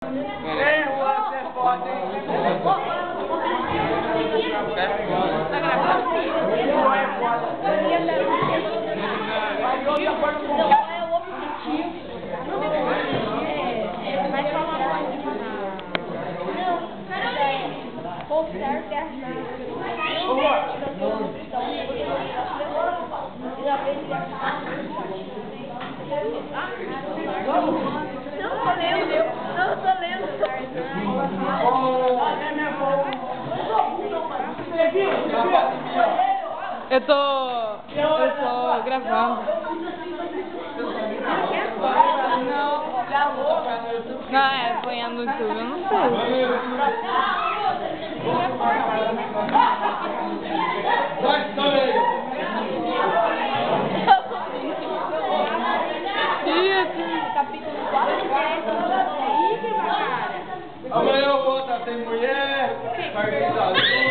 Ei, Juan, você é foda, hein? Tá gravando? Juan é foda. Eu tô gravando. Não, põe no YouTube, eu não sei. Capítulo 4 Amanhã eu vou estar sem mulher.